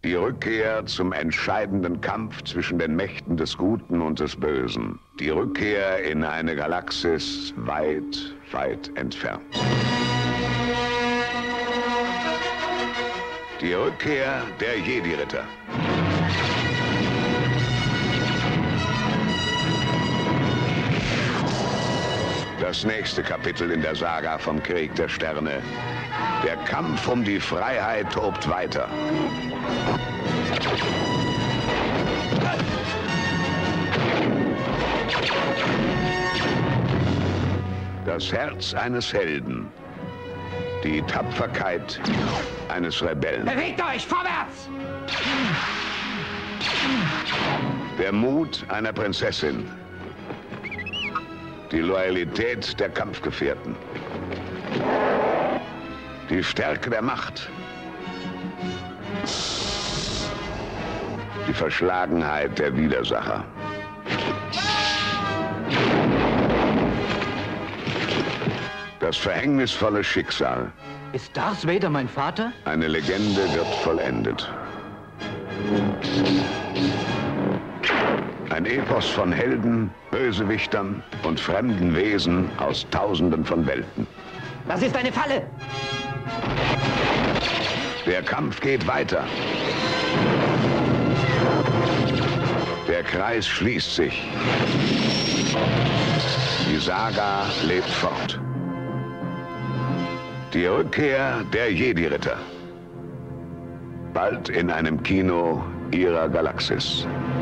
Die Rückkehr zum entscheidenden Kampf zwischen den Mächten des Guten und des Bösen. Die Rückkehr in eine Galaxis weit, weit entfernt. Die Rückkehr der Jedi-Ritter. Das nächste Kapitel in der Saga vom Krieg der Sterne. Der Kampf um die Freiheit tobt weiter. Das Herz eines Helden. Die Tapferkeit eines Rebellen. Bewegt euch, vorwärts! Der Mut einer Prinzessin. Die Loyalität der Kampfgefährten. Die Stärke der Macht. Die Verschlagenheit der Widersacher. Das verhängnisvolle Schicksal. Ist Darth Vader mein Vater? Eine Legende wird vollendet. Ein Epos von Helden, Bösewichtern und fremden Wesen aus Tausenden von Welten. Das ist eine Falle! Der Kampf geht weiter. Der Kreis schließt sich. Die Saga lebt fort. Die Rückkehr der Jedi-Ritter. Bald in einem Kino Ihrer Galaxis.